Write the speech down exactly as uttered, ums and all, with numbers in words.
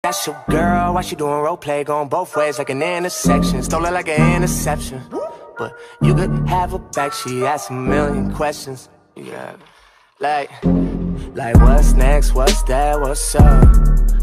That's your girl, why she doing role play? Going both ways like an intersection. Stole it like an interception. But you could have her back, she asked a million questions. Yeah, like, like what's next, what's that, what's up?